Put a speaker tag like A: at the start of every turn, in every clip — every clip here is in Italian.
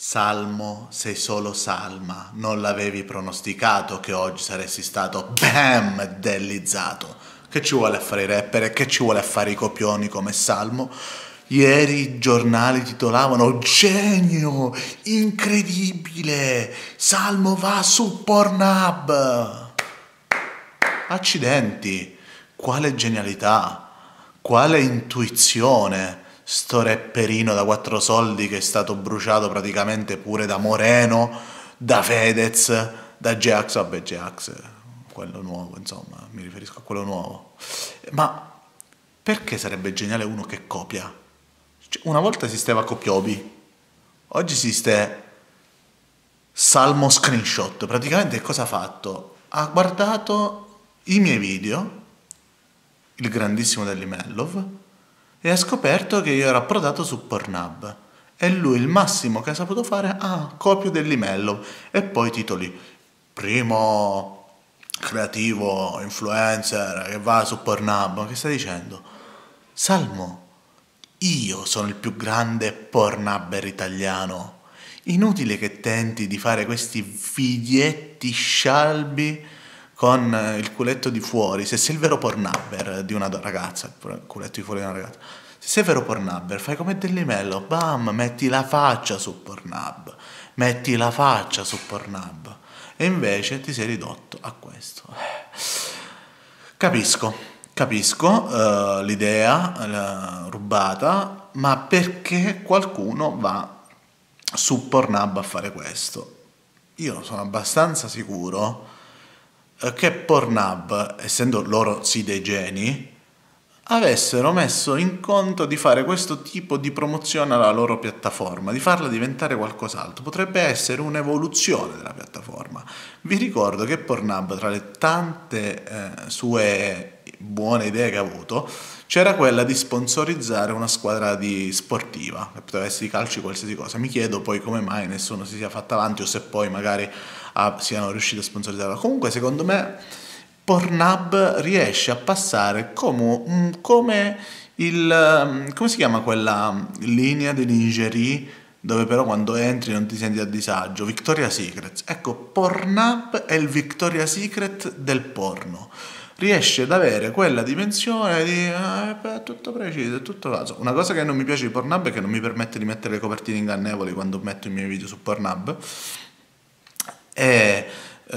A: Salmo, sei solo salma, non l'avevi pronosticato che oggi saresti stato BAM dellizzato. Che ci vuole a fare i rapper e che ci vuole a fare i copioni come Salmo? Ieri i giornali titolavano genio, incredibile, Salmo va su Pornhub. Accidenti, quale genialità, quale intuizione. Sto rapperino da 4 soldi che è stato bruciato praticamente pure da Moreno, da Fedez, da Jax, vabbè Jax, quello nuovo, insomma, mi riferisco a quello nuovo. Ma perché sarebbe geniale uno che copia? Cioè, una volta esisteva Copiobi, oggi esiste Salmo Screenshot. Praticamente cosa ha fatto? Ha guardato i miei video, il grandissimo Delli Mellov, e ha scoperto che io ero approdato su Pornhub. E lui il massimo che ha saputo fare, copio Delli Mellov. E poi titoli, primo creativo influencer che va su Pornhub. Ma che stai dicendo? Salmo, io sono il più grande pornhubber italiano. Inutile che tenti di fare questi videtti scialbi con il culetto di fuori. Se sei il vero pornhubber di una ragazza, il culetto di fuori di una ragazza, se sei il vero pornhubber, fai come Delli Mello, bam, metti la faccia su Pornhub, metti la faccia su Pornhub. E invece ti sei ridotto a questo. Capisco l'idea rubata, ma perché qualcuno va su Pornhub a fare questo? Io sono abbastanza sicuro che Pornhub, essendo loro sì dei geni, avessero messo in conto di fare questo tipo di promozione alla loro piattaforma, di farla diventare qualcos'altro. Potrebbe essere un'evoluzione della piattaforma. Vi ricordo che Pornhub, tra le tante sue buone idee che ha avuto, c'era quella di sponsorizzare una squadra sportiva, che poteva essere di calcio, qualsiasi cosa. Mi chiedo poi come mai nessuno si sia fatto avanti o se poi magari siano riusciti a sponsorizzarla. Comunque secondo me Pornhub riesce a passare come come si chiama quella linea di lingerie dove però quando entri non ti senti a disagio? Victoria's Secret. Ecco, Pornhub è il Victoria's Secret del porno. Riesce ad avere quella dimensione di è tutto preciso, è tutto caso. Una cosa che non mi piace di Pornhub è che non mi permette di mettere le copertine ingannevoli quando metto i miei video su Pornhub. E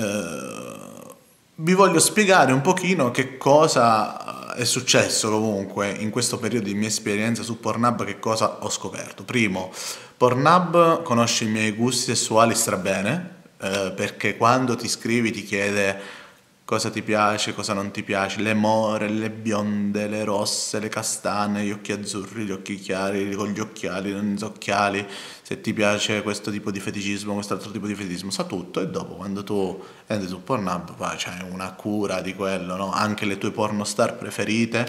A: vi voglio spiegare un pochino che cosa è successo comunque in questo periodo di mia esperienza su Pornhub, che cosa ho scoperto. Primo, Pornhub conosce i miei gusti sessuali strabene, perché quando ti iscrivi ti chiede cosa ti piace, cosa non ti piace, le more, le bionde, le rosse, le castane, gli occhi azzurri, gli occhi chiari, con gli occhiali, senza occhiali, se ti piace questo tipo di feticismo, quest'altro tipo di feticismo, sa tutto. E dopo quando tu entri su Pornhub c'hai una cura di quello, no? Anche le tue pornostar preferite.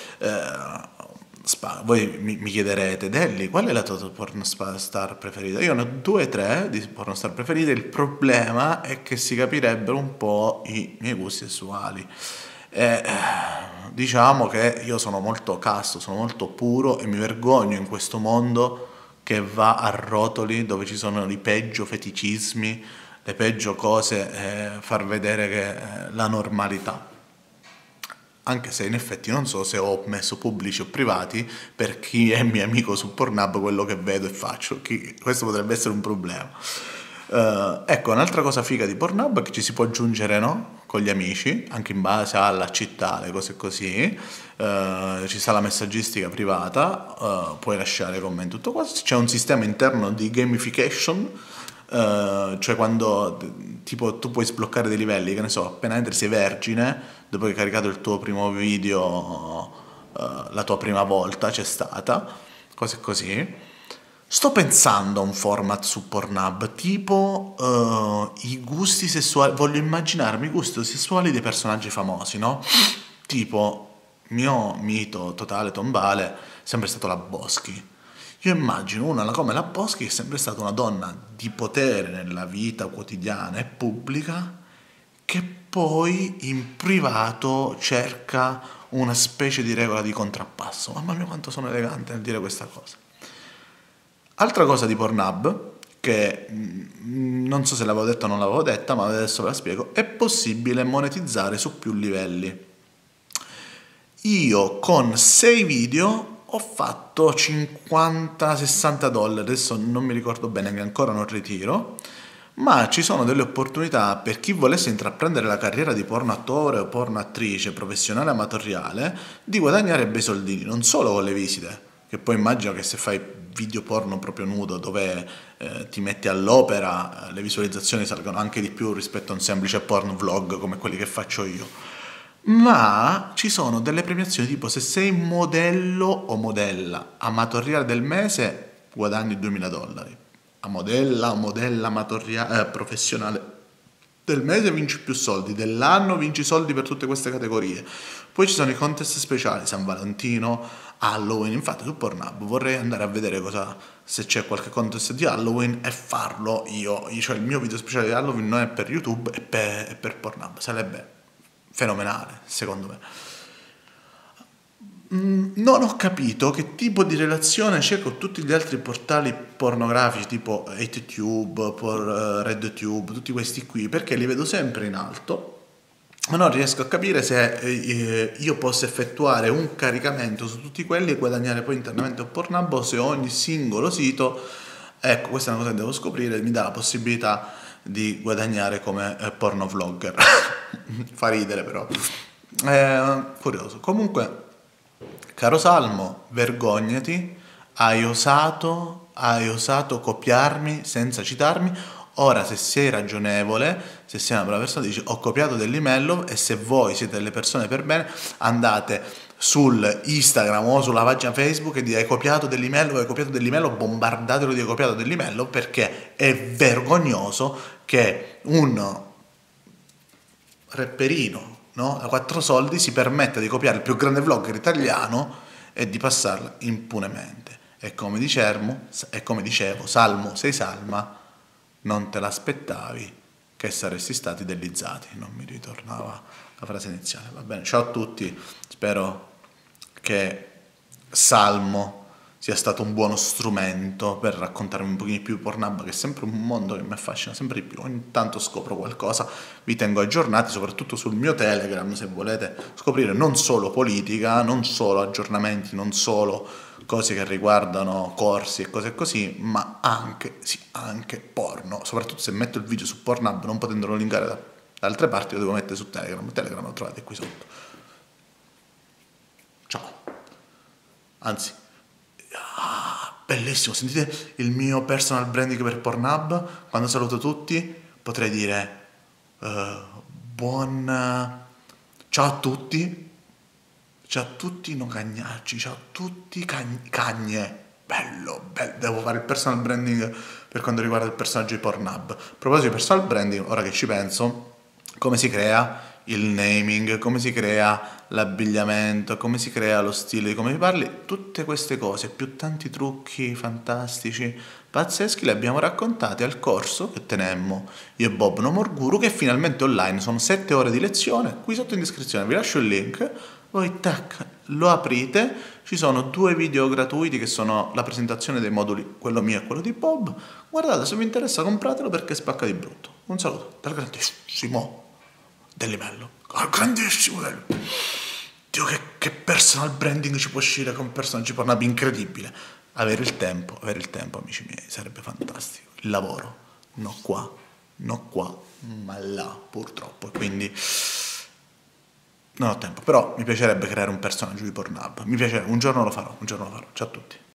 A: Voi mi chiederete, Delli, qual è la tua pornostar preferita? Io ne ho 2 o 3 di pornostar preferite. Il problema è che si capirebbero un po' i miei gusti sessuali. Diciamo che io sono molto casto, sono molto puro e mi vergogno in questo mondo che va a rotoli, dove ci sono i peggio feticismi, le peggio cose, far vedere che la normalità. Anche se in effetti non so se ho messo pubblici o privati per chi è mio amico su Pornhub quello che vedo e faccio. Questo potrebbe essere un problema. Ecco, un'altra cosa figa di Pornhub è che ci si può aggiungere, no? Con gli amici, anche in base alla città, le cose così. Ci sta la messaggistica privata, puoi lasciare commenti, tutto questo. C'è un sistema interno di gamification, cioè quando tipo tu puoi sbloccare dei livelli, che ne so, appena entri sei vergine, dopo che hai caricato il tuo primo video, la tua prima volta c'è stata, cose così. Sto pensando a un format su Pornhub, tipo i gusti sessuali, voglio immaginarmi i gusti sessuali dei personaggi famosi, no? Tipo, mio mito totale tombale è sempre stato la Boschi. Io immagino una come la Boschi, che è sempre stata una donna di potere nella vita quotidiana e pubblica, che poi in privato cerca una specie di regola di contrappasso. Mamma mia quanto sono elegante nel dire questa cosa. Altra cosa di Pornhub, che non so se l'avevo detta o non l'avevo detta, ma adesso ve la spiego. È possibile monetizzare su più livelli. Io con 6 video ho fatto 50-60 dollari, adesso non mi ricordo bene, che ancora non ritiro, ma ci sono delle opportunità per chi volesse intraprendere la carriera di porno attore o porno attrice professionale amatoriale di guadagnare bei soldini, non solo con le visite, che poi immagino che se fai video porno proprio nudo dove ti metti all'opera, le visualizzazioni salgono anche di più rispetto a un semplice porno vlog come quelli che faccio io. Ma ci sono delle premiazioni tipo se sei modello o modella amatoriale del mese guadagni 2000 dollari, a modella o modella amatoriale professionale del mese vinci più soldi, dell'anno vinci soldi per tutte queste categorie. Poi ci sono i contest speciali, San Valentino, Halloween. Infatti su Pornhub vorrei andare a vedere se c'è qualche contest di Halloween e farlo io. Cioè il mio video speciale di Halloween non è per YouTube, è per Pornhub. Sarebbe fenomenale, secondo me. Non ho capito che tipo di relazione c'è con tutti gli altri portali pornografici tipo 8tube, RedTube, tutti questi qui, perché li vedo sempre in alto, ma non riesco a capire se io posso effettuare un caricamento su tutti quelli e guadagnare poi internamente a Pornhub o se ogni singolo sito, ecco, questa è una cosa che devo scoprire, mi dà la possibilità di guadagnare come porno vlogger. Fa ridere però. Curioso. Comunque, caro Salmo, vergognati, hai osato copiarmi senza citarmi. Ora, se sei ragionevole, se sei una brava persona, dici ho copiato dell'Imello, e se voi siete delle persone per bene, andate sul Instagram o sulla pagina Facebook e dite hai copiato dell'Imello, bombardatelo di hai copiato dell'Imello, perché è vergognoso che un rapperino, no, da 4 soldi si permette di copiare il più grande vlogger italiano e di passarla impunemente. E come dicevo, Salmo, sei Salma, non te l'aspettavi che saresti stati dellizzati. Non mi ritornava la frase iniziale. Va bene, ciao a tutti, spero che Salmo sia stato un buono strumento per raccontarmi un pochino più di Pornhub, che è sempre un mondo che mi affascina sempre di più. Ogni tanto scopro qualcosa, vi tengo aggiornati, soprattutto sul mio Telegram, se volete scoprire non solo politica, non solo aggiornamenti, non solo cose che riguardano corsi e cose così, ma anche porno. Soprattutto se metto il video su Pornhub, non potendolo linkare da altre parti, lo devo mettere su Telegram. Telegram lo trovate qui sotto. Ciao. Anzi, bellissimo, sentite il mio personal branding per Pornhub. Quando saluto tutti potrei dire ciao a tutti, non cagnacci, ciao a tutti cagne. Bello, devo fare il personal branding per quanto riguarda il personaggio di Pornhub. A proposito di personal branding, ora che ci penso, come si crea il naming, come si crea l'abbigliamento, come si crea lo stile di come parli, tutte queste cose, più tanti trucchi fantastici, pazzeschi, li abbiamo raccontati al corso che tenemmo io e Bob No More Guru, che è finalmente online. Sono 7 ore di lezione, qui sotto in descrizione vi lascio il link, voi tac, lo aprite, ci sono 2 video gratuiti che sono la presentazione dei moduli, quello mio e quello di Bob. Guardate, se vi interessa compratelo perché spacca di brutto. Un saluto dal grandissimo dell'Imello. Grandissimo Dio, che personal branding ci può uscire con personaggi Pornhub, incredibile. Avere il tempo, amici miei, sarebbe fantastico. Il lavoro, non qua, ma là, purtroppo. Quindi non ho tempo, però mi piacerebbe creare un personaggio di Pornhub. Mi piacerebbe, un giorno lo farò. Ciao a tutti.